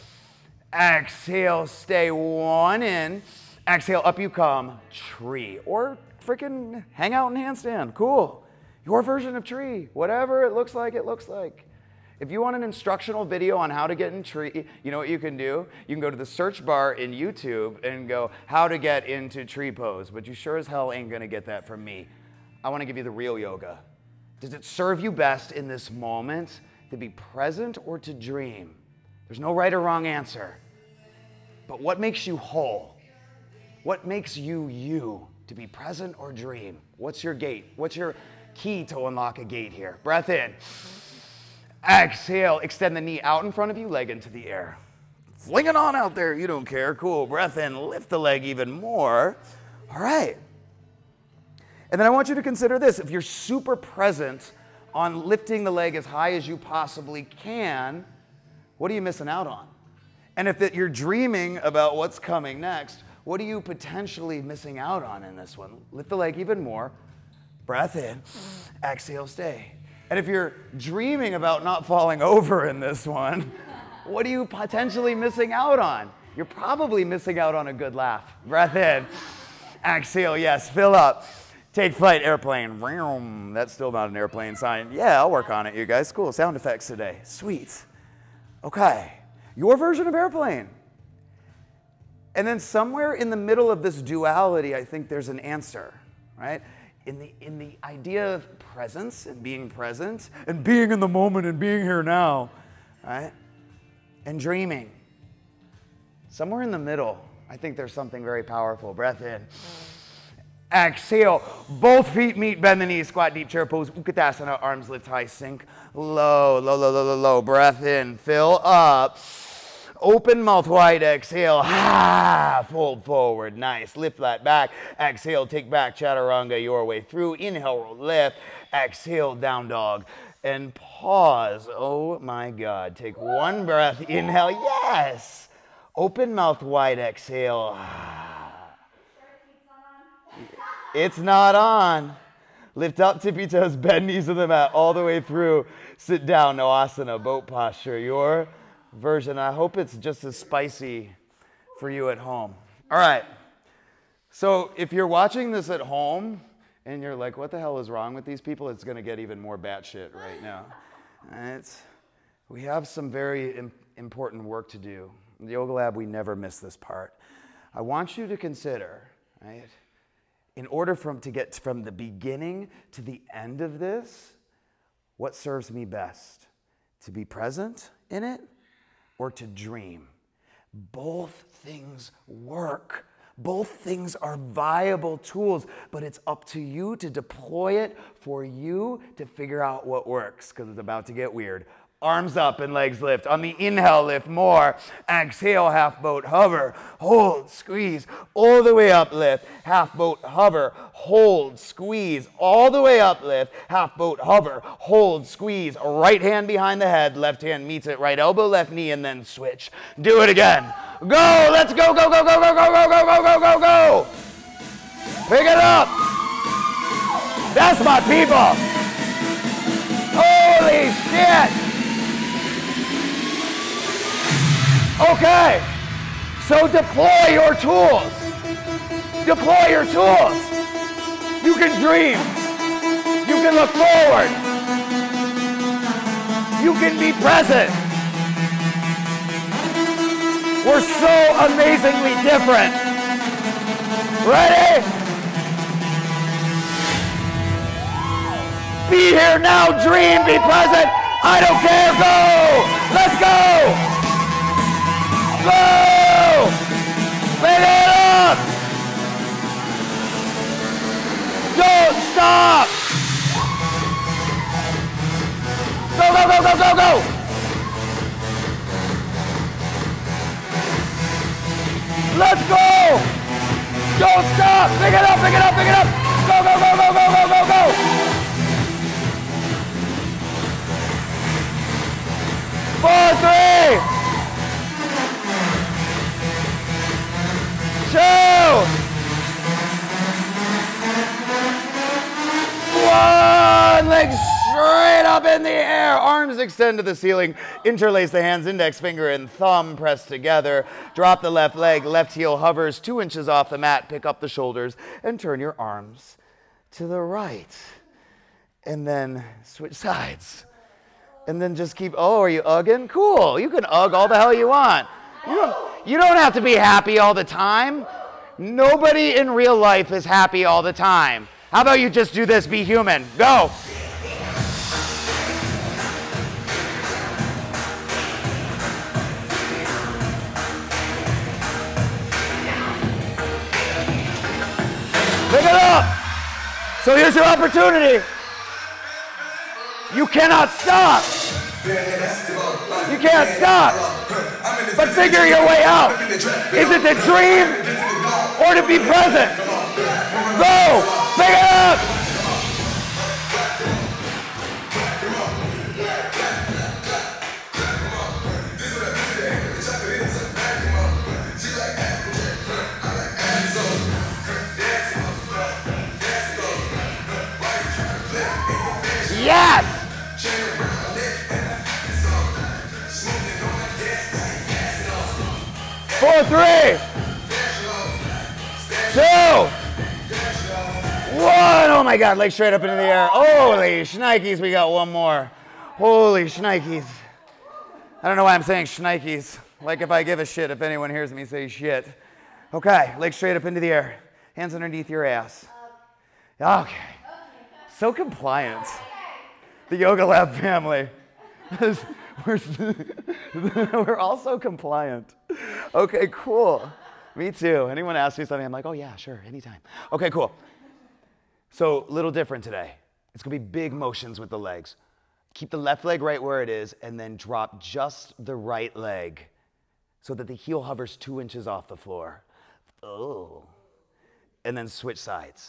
Exhale, stay. One in. Exhale, up you come. Tree. Or freaking hang out in handstand. Cool. Your version of tree. Whatever it looks like, it looks like. If you want an instructional video on how to get in tree, you know what you can do? You can go to the search bar in YouTube and go, how to get into tree pose. But you sure as hell ain't gonna get that from me. I wanna give you the real yoga. Does it serve you best in this moment to be present or to dream? There's no right or wrong answer. But what makes you whole? What makes you you? To be present or dream? What's your gate? What's your key to unlock a gate here? Breath in. Exhale. Extend the knee out in front of you, leg into the air. Fling it on out there. You don't care. Cool. Breath in. Lift the leg even more. All right. And then I want you to consider this. If you're super present on lifting the leg as high as you possibly can, what are you missing out on? And if you're dreaming about what's coming next, what are you potentially missing out on in this one? Lift the leg even more. Breath in. Exhale, stay. And if you're dreaming about not falling over in this one, what are you potentially missing out on? You're probably missing out on a good laugh. Breath in. Exhale, yes. Fill up. Take flight, airplane. Vroom. That's still not an airplane sign. Yeah, I'll work on it, you guys. Cool. Sound effects today. Sweet. Okay. Your version of airplane. And then somewhere in the middle of this duality, I think there's an answer, right? In the idea of presence and being present and being in the moment and being here now, right? And dreaming. Somewhere in the middle, I think there's something very powerful. Breath in. Exhale. Both feet meet, bend the knees, squat deep, chair pose, Utkatasana, arms lift high, sink low, low, low, low, low, low. Breath in, fill up. Open mouth wide, exhale, fold forward, nice. Lift flat back, exhale, take back, chaturanga your way through. Inhale, roll, lift, exhale, down dog, and pause. Oh my God, take one breath, inhale, yes. Open mouth wide, exhale. It's not on. Lift up, tippy toes, bend knees to the mat all the way through. Sit down, no asana, boat posture. Your version. I hope it's just as spicy for you at home. All right. So if you're watching this at home and you're like, what the hell is wrong with these people? It's going to get even more batshit right now. We have some very important work to do. In the Yoga Lab, we never miss this part. I want you to consider, right, in order to get from the beginning to the end of this, what serves me best? To be present in it or to dream? Both things work. Both things are viable tools, but it's up to you to deploy it for you to figure out what works, because it's about to get weird. Arms up and legs lift. On the inhale, lift more. Exhale, half boat, hover. Hold, squeeze. All the way up, lift. Half boat, hover. Hold, squeeze. All the way up, lift. Half boat, hover. Hold, squeeze. Right hand behind the head. Left hand meets it. Right elbow, left knee, and then switch. Do it again. Go. Let's go, go, go, go, go, go, go, go, go, go, go, go. Pick it up. That's my people. Holy shit. Okay, so deploy your tools. Deploy your tools. You can dream. You can look forward. You can be present. We're so amazingly different. Ready? Be here now, dream, be present. I don't care, go. Let's go. Go! Pick it up! Don't stop! Go, go, go, go, go, go! Let's go! Don't stop! Pick it up, pick it up, pick it up! Go, go, go, go, go, go, go, go! 4, 3! 2, 1, legs straight up in the air, arms extend to the ceiling, interlace the hands, index finger and thumb pressed together, drop the left leg, left heel hovers 2 inches off the mat, pick up the shoulders and turn your arms to the right, and then switch sides, and then just keep, oh, are you ugging? Cool, you can ugg all the hell you want. You don't have to be happy all the time. Nobody in real life is happy all the time. How about you just do this, be human. Go. Pick it up. So here's your opportunity. You cannot stop. You can't stop. But figure your way out. Is it to dream or to be present? Go! Pick it up! Yes! 4, 3, 2, 1. One. Oh my God, legs straight up into the air. Holy shnikes, we got one more. Holy shnikes. I don't know why I'm saying shnikes. Like if I give a shit if anyone hears me say shit. Okay, legs straight up into the air. Hands underneath your ass. Okay. So compliant. The Yoga Lab family. We're all so compliant. Okay, cool. Me too. Anyone asks me something, I'm like, oh yeah, sure, anytime. Okay, cool. So, little different today. It's gonna be big motions with the legs. Keep the left leg right where it is, and then drop just the right leg so that the heel hovers 2 inches off the floor. Oh. And then switch sides.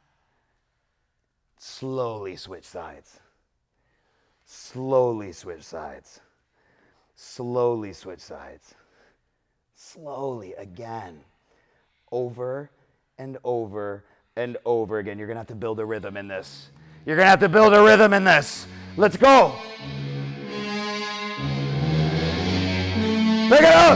Slowly switch sides. Slowly switch sides. Slowly switch sides. Slowly again. Over and over and over again. You're going to have to build a rhythm in this. You're going to have to build a rhythm in this. Let's go. Pick it up.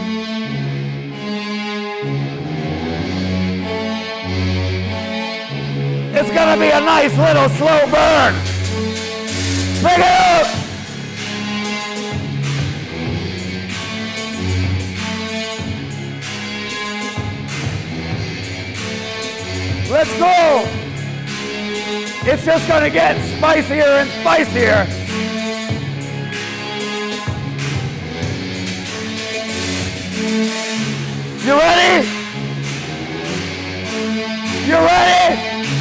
It's going to be a nice little slow burn. Pick it up. Let's go. It's just going to get spicier and spicier. You ready? You ready?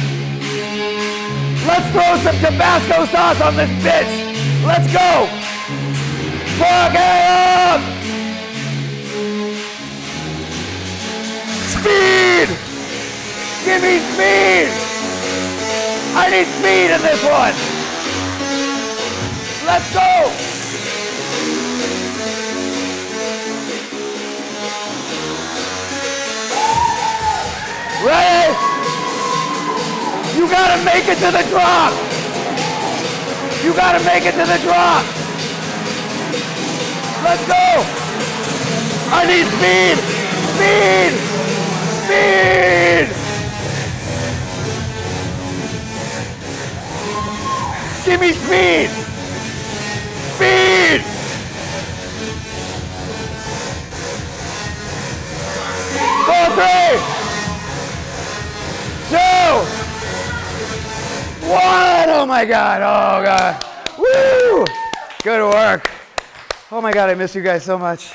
Let's throw some Tabasco sauce on this bitch. Let's go. Fuck it up. Speed. Give me speed. I need speed in this one. Let's go. Ready? You gotta make it to the drop. You gotta make it to the drop. Let's go. I need speed. Speed. Speed. Give me speed. Speed. 4, 3, 2, 1. Oh my God. Oh God. Woo. Good work. Oh my God. I miss you guys so much.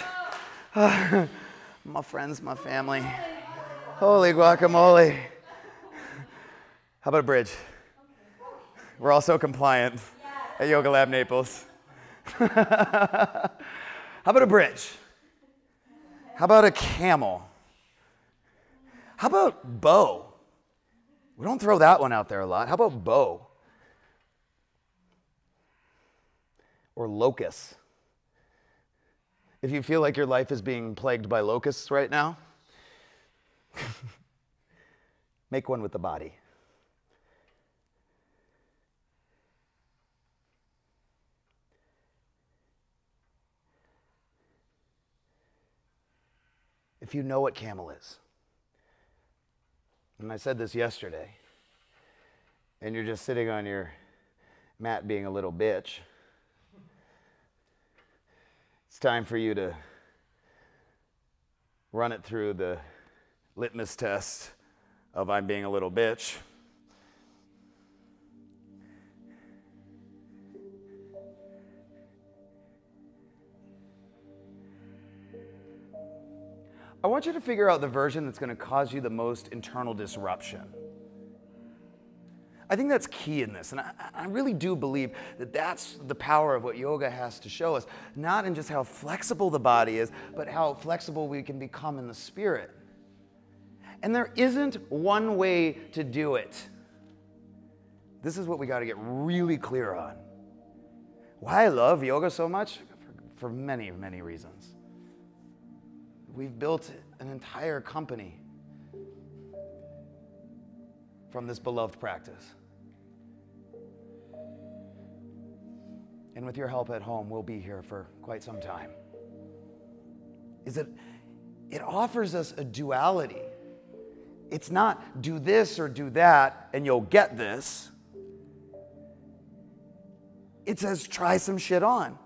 My friends, my family. Holy guacamole. How about a bridge? We're all so compliant at Yoga Lab Naples. How about a bridge? How about a camel? How about bow? We don't throw that one out there a lot. How about bow? Or locust? If you feel like your life is being plagued by locusts right now, make one with the body. If you know what camel is, and I said this yesterday, and you're just sitting on your mat being a little bitch, it's time for you to run it through the litmus test of I'm being a little bitch. I want you to figure out the version that's going to cause you the most internal disruption. I think that's key in this, and I really do believe that that's the power of what yoga has to show us, not in just how flexible the body is, but how flexible we can become in the spirit. And there isn't one way to do it. This is what we got to get really clear on. Why I love yoga so much? For many, many reasons. We've built an entire company from this beloved practice. And with your help at home, we'll be here for quite some time. Is that it offers us a duality It's not do this or do that and you'll get this. It says try some shit on.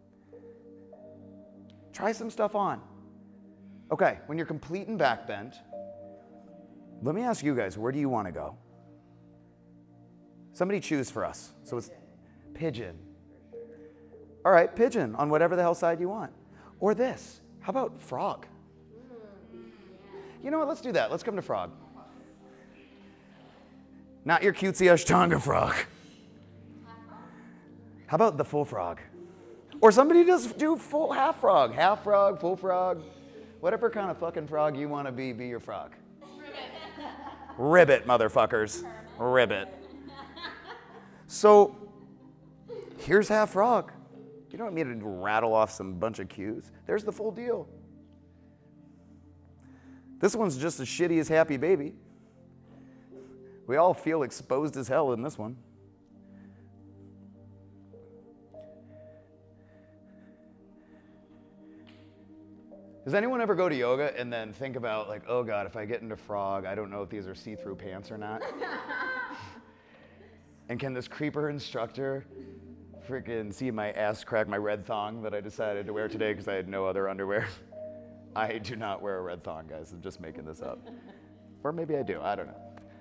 Try some stuff on. Okay, when you're complete and back bent, let me ask you guys, where do you want to go? Somebody choose for us. So it's pigeon. All right, pigeon on whatever the hell side you want. Or this. How about frog? You know what? Let's do that. Let's come to frog. Not your cutesy Ashtanga frog. How about the full frog? Or somebody just do full half frog, full frog. Whatever kind of fucking frog you want to be your frog. Ribbit, motherfuckers. Ribbit. So, here's half frog. You don't need to rattle off some bunch of cues. There's the full deal. This one's just as shitty as happy baby. We all feel exposed as hell in this one. Does anyone ever go to yoga and then think about, like, oh God, if I get into frog, I don't know if these are see-through pants or not? And can this creeper instructor freaking see my ass crack, my red thong that I decided to wear today because I had no other underwear? I do not wear a red thong, guys. I'm just making this up. Or maybe I do. I don't know.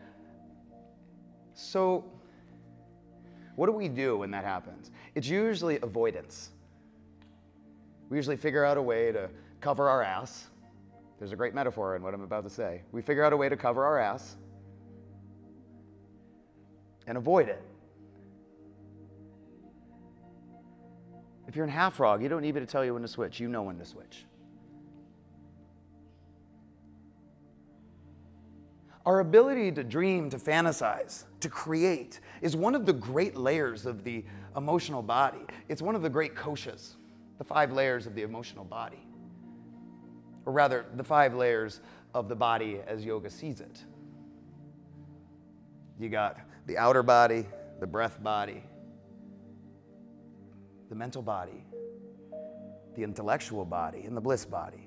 So, what do we do when that happens? It's usually avoidance. We usually figure out a way to cover our ass. There's a great metaphor in what I'm about to say. We figure out a way to cover our ass and avoid it. If you're in half frog, you don't need me to tell you when to switch. You know when to switch. Our ability to dream, to fantasize, to create is one of the great layers of the emotional body. It's one of the great koshas, the 5 layers of the emotional body. Or rather, the 5 layers of the body as yoga sees it. You got the outer body, the breath body, the mental body, the intellectual body, and the bliss body.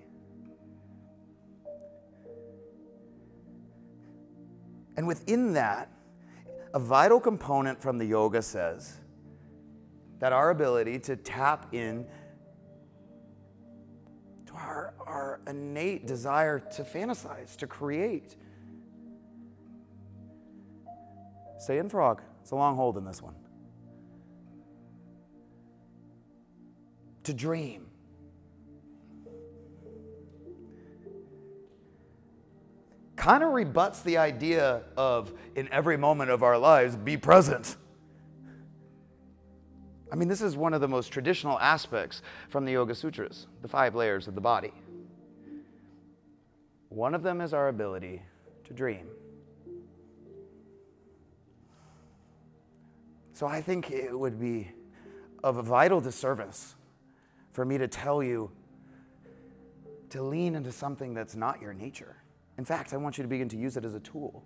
And within that, a vital component from the yoga says that our ability to tap in to our innate desire to fantasize, to create. Stay in frog. It's a long hold in this one. To dream. Kind of rebuts the idea of, in every moment of our lives, be present. I mean, this is one of the most traditional aspects from the Yoga Sutras, the 5 layers of the body. One of them is our ability to dream. So I think it would be of a vital disservice for me to tell you to lean into something that's not your nature. In fact, I want you to begin to use it as a tool.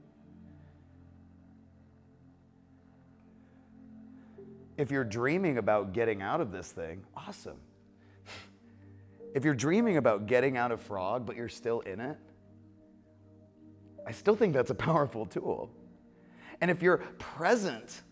If you're dreaming about getting out of this thing, awesome. If you're dreaming about getting out of frog, but you're still in it, I still think that's a powerful tool. And if you're present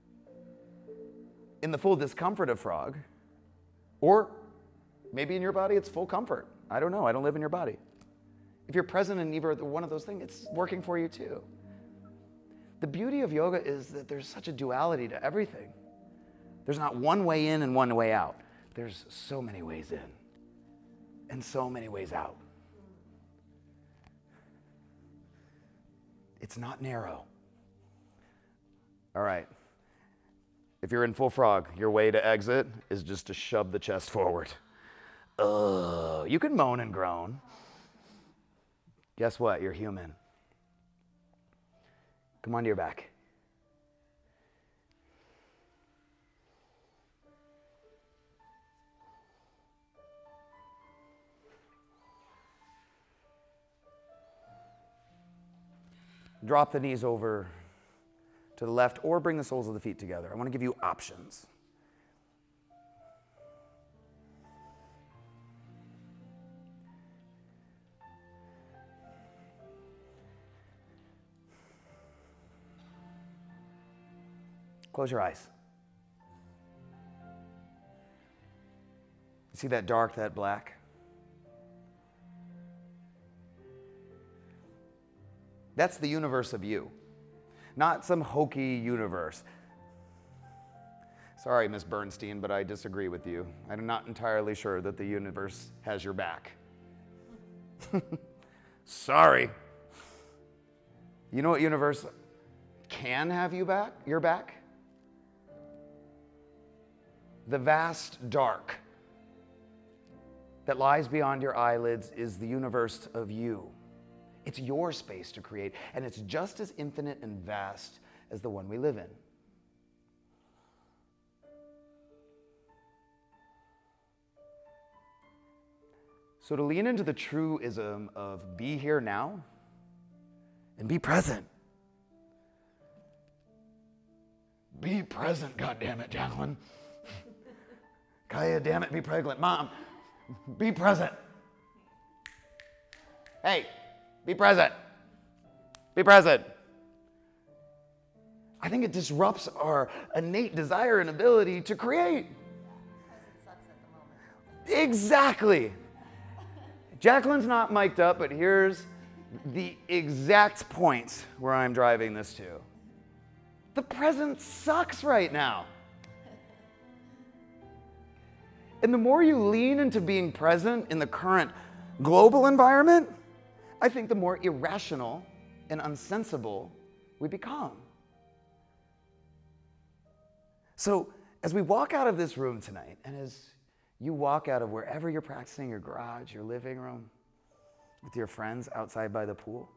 in the full discomfort of frog, or maybe in your body it's full comfort. I don't know, I don't live in your body. If you're present in either one of those things, it's working for you too. The beauty of yoga is that there's such a duality to everything. There's not one way in and one way out. There's so many ways in and so many ways out. It's not narrow. All right. If you're in full frog, your way to exit is just to shove the chest forward. You can moan and groan. Guess what? You're human. Come onto your back. Drop the knees over to the left or bring the soles of the feet together. I want to give you options. Close your eyes. See that dark, that black? That's the universe of you, not some hokey universe. Sorry, Miss Bernstein, but I disagree with you. I'm not entirely sure that the universe has your back. Sorry. You know what universe can have your back? The vast dark that lies beyond your eyelids is the universe of you. It's your space to create, and it's just as infinite and vast as the one we live in. So to lean into the truism of be here now and be present. Be present, goddammit, Jacqueline. Kaya, damn it, be pregnant. Mom, be present. Hey, be present. Be present. I think it disrupts our innate desire and ability to create. Because it sucks at the moment. Exactly. Jacqueline's not mic'd up, but here's the exact point where I'm driving this to. The present sucks right now. And the more you lean into being present in the current global environment, I think the more irrational and unsensible we become. So as we walk out of this room tonight, and as you walk out of wherever you're practicing, your garage, your living room, with your friends outside by the pool,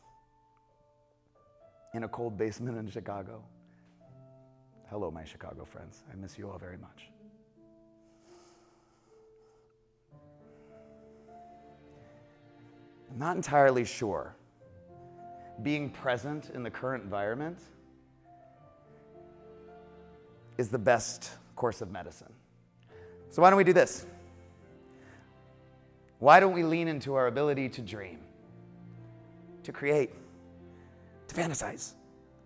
in a cold basement in Chicago. Hello, my Chicago friends. I miss you all very much. I'm not entirely sure being present in the current environment is the best course of medicine. So why don't we do this? Why don't we lean into our ability to dream, to create, to fantasize?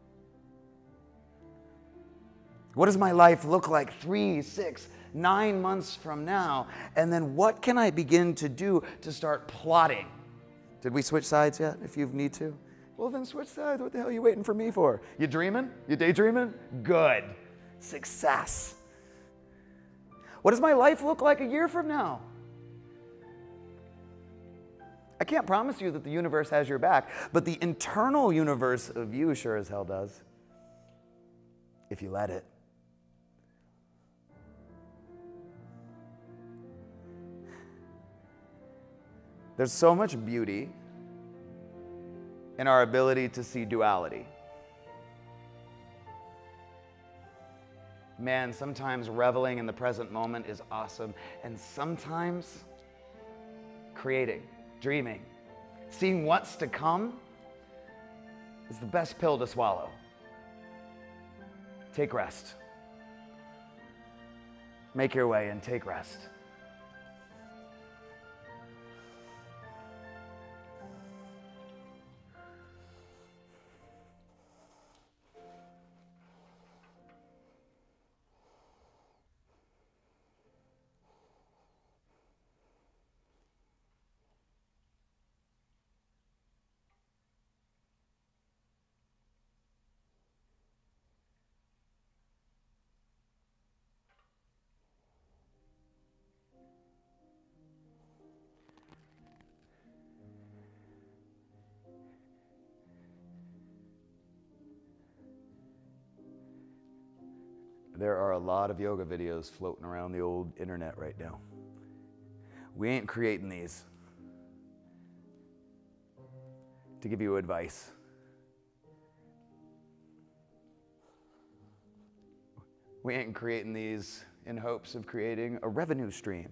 What does my life look like 3, 6, 9 months from now? And then what can I begin to do to start plotting? Did we switch sides yet, if you need to? Well, then switch sides. What the hell are you waiting for me for? You dreaming? You daydreaming? Good. Success. What does my life look like a year from now? I can't promise you that the universe has your back, but the internal universe of you sure as hell does, if you let it. There's so much beauty in our ability to see duality. Man, sometimes reveling in the present moment is awesome, and sometimes creating, dreaming, seeing what's to come is the best pill to swallow. Take rest. Make your way and take rest. There are a lot of yoga videos floating around the old internet right now. We ain't creating these to give you advice. We ain't creating these in hopes of creating a revenue stream.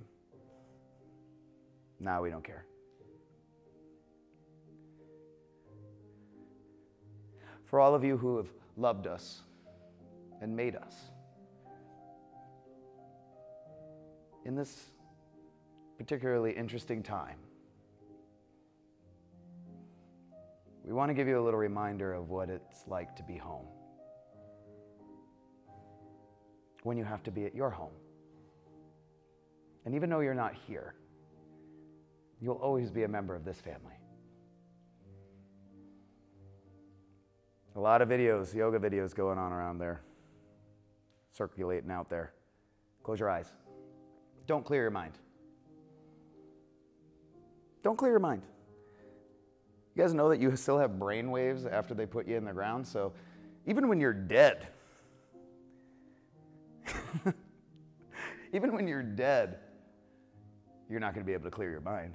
Nah, we don't care. For all of you who have loved us and made us, in this particularly interesting time, we want to give you a little reminder of what it's like to be home. when you have to be at your home. And even though you're not here, you'll always be a member of this family. A lot of videos, yoga videos going on around there, circulating out there. Close your eyes. Don't clear your mind. Don't clear your mind. You guys know that you still have brain waves after they put you in the ground? So even when you're dead, even when you're dead, you're not going to be able to clear your mind.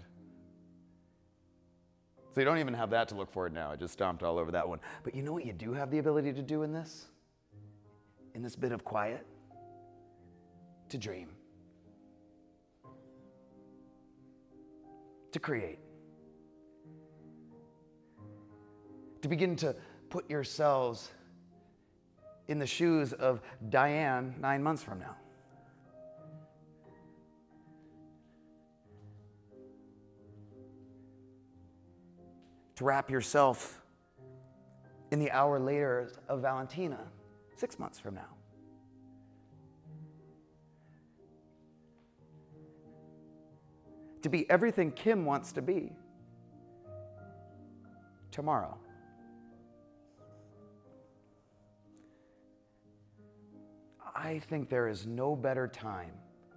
So you don't even have that to look forward now. I just stomped all over that one. But you know what you do have the ability to do in this? In this bit of quiet? To dream. To create. To begin to put yourselves in the shoes of Diane 9 months from now. To wrap yourself in the hour later of Valentina 6 months from now. To be everything Kim wants to be tomorrow. I think there is no better time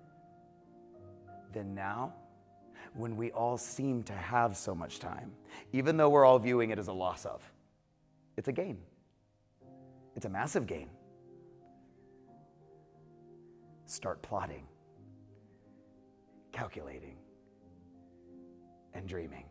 than now, when we all seem to have so much time, even though we're all viewing it as a loss of. It's a gain. It's a massive gain. Start plotting, calculating, and dreaming.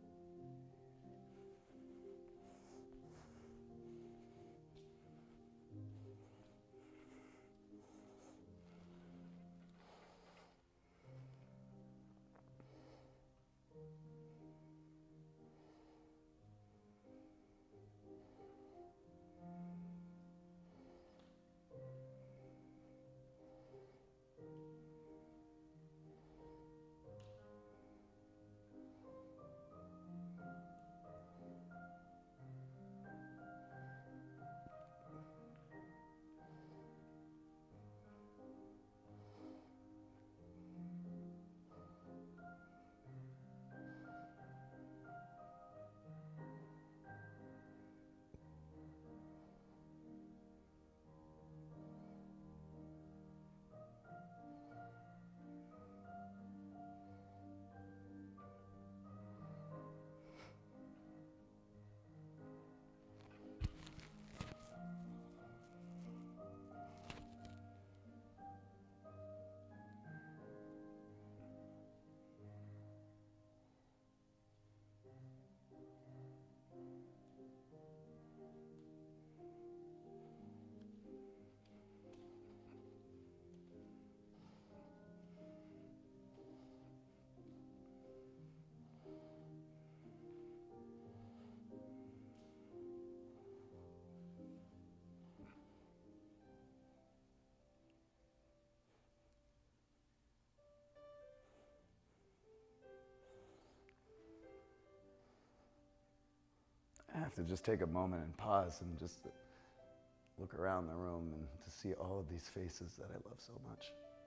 I have to just take a moment and pause and just look around the room and to see all of these faces that I love so much.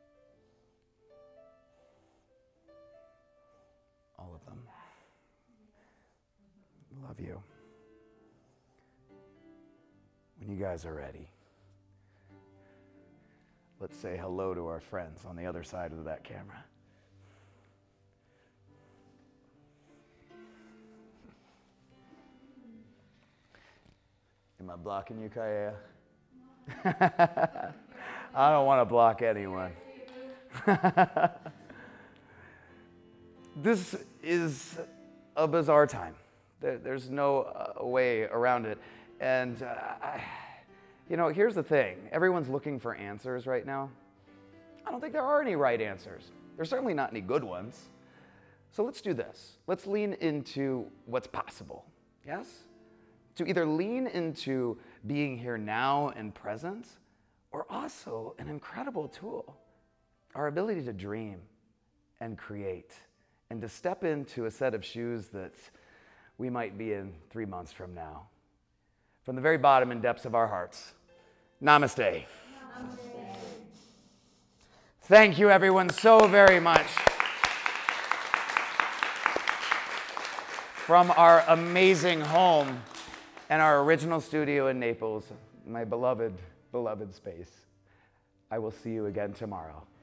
All of them. Love you. When you guys are ready, let's say hello to our friends on the other side of that camera. Am I blocking you, Kaya? I don't want to block anyone. This is a bizarre time. There's no way around it. And, here's the thing. Everyone's looking for answers right now. I don't think there are any right answers. There's certainly not any good ones. So let's do this. Let's lean into what's possible. Yes? To either lean into being here now and present, or also an incredible tool, our ability to dream and create, and to step into a set of shoes that we might be in 3 months from now. From the very bottom and depths of our hearts, namaste. Namaste. Thank you, everyone, so very much. From our amazing home and our original studio in Naples, my beloved, beloved space. I will see you again tomorrow.